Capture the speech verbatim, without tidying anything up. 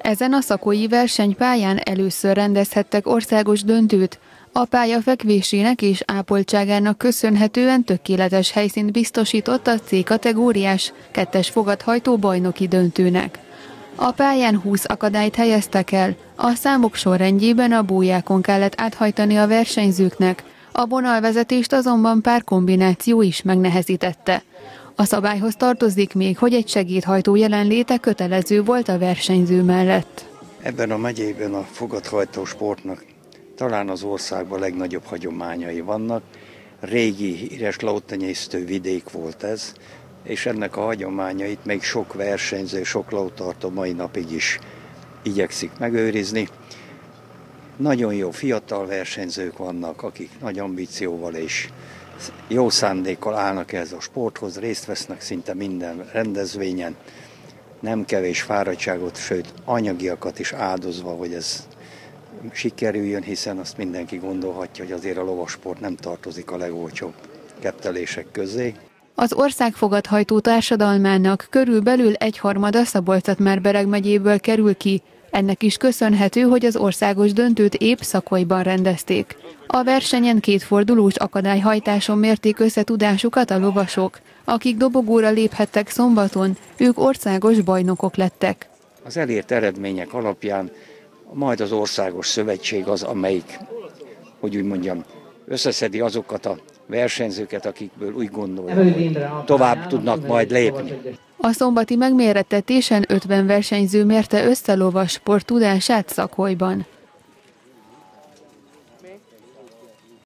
Ezen a szakói versenypályán először rendezhettek országos döntőt. A pálya fekvésének és ápoltságának köszönhetően tökéletes helyszínt biztosított a C-kategóriás kettes fogathajtó bajnoki döntőnek. A pályán húsz akadályt helyeztek el, a számok sorrendjében a bójákon kellett áthajtani a versenyzőknek, a vonalvezetést azonban pár kombináció is megnehezítette. A szabályhoz tartozik még, hogy egy segédhajtó jelenléte kötelező volt a versenyző mellett. Ebben a megyében a fogathajtó sportnak talán az országban legnagyobb hagyományai vannak. Régi híres lótenyésztő vidék volt ez, és ennek a hagyományait még sok versenyző, sok lótartó mai napig is igyekszik megőrizni. Nagyon jó fiatal versenyzők vannak, akik nagy ambícióval és jó szándékkal állnak ehhez a sporthoz, részt vesznek szinte minden rendezvényen, nem kevés fáradtságot, sőt anyagiakat is áldozva, hogy ez sikerüljön, hiszen azt mindenki gondolhatja, hogy azért a lovasport nem tartozik a legolcsóbb kettelések közé. Az ország fogathajtó társadalmának körülbelül egyharmada Szabolcs-Szatmár-Bereg megyéből kerül ki. Ennek is köszönhető, hogy az országos döntőt épp Szakolyban rendezték. A versenyen kétfordulós akadályhajtáson mérték össze tudásukat a lovasok. Akik dobogóra léphettek szombaton, ők országos bajnokok lettek. Az elért eredmények alapján majd az országos szövetség az, amelyik, hogy úgy mondjam, összeszedi azokat a versenyzőket, akikből úgy gondolja, hogy tovább tudnak majd lépni. A szombati megmérettetésen ötven versenyző mérte össze lovasport tudását Szakolyban.